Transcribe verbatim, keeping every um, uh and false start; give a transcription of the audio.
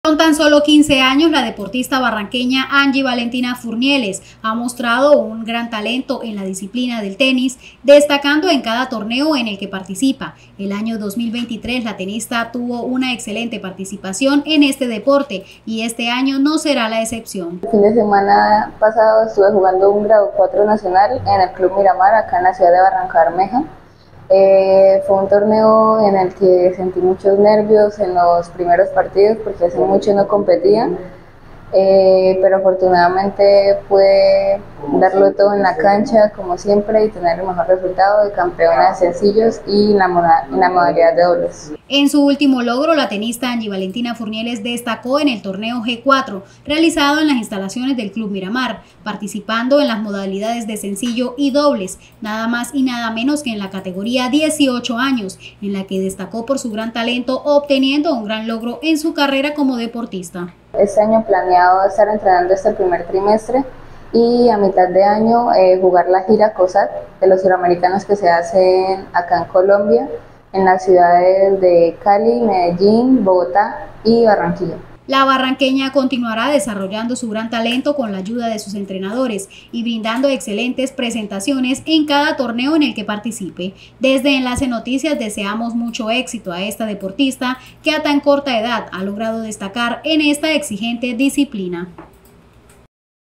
Con tan solo quince años, la deportista barranqueña Angie Valentina Furnieles ha mostrado un gran talento en la disciplina del tenis, destacando en cada torneo en el que participa. El año dos mil veintitrés, la tenista tuvo una excelente participación en este deporte y este año no será la excepción. El fin de semana pasado estuve jugando un grado cuatro nacional en el Club Miramar, acá en la ciudad de Barranca Bermeja. Eh, fue un torneo en el que sentí muchos nervios en los primeros partidos porque hace mucho no competía, eh, pero afortunadamente pude darlo todo en la cancha como siempre y tener el mejor resultado de campeona de sencillos y en la, moda, en la modalidad de dobles. En su último logro, la tenista Angie Valentina Furnieles destacó en el torneo G cuatro, realizado en las instalaciones del Club Miramar, participando en las modalidades de sencillo y dobles, nada más y nada menos que en la categoría dieciocho años, en la que destacó por su gran talento, obteniendo un gran logro en su carrera como deportista. Este año planeado estar entrenando este primer trimestre y a mitad de año eh, jugar la gira COSAT de los suramericanos que se hacen acá en Colombia, en las ciudades de Cali, Medellín, Bogotá y Barranquilla. La barranqueña continuará desarrollando su gran talento con la ayuda de sus entrenadores y brindando excelentes presentaciones en cada torneo en el que participe. Desde Enlace Noticias deseamos mucho éxito a esta deportista que a tan corta edad ha logrado destacar en esta exigente disciplina.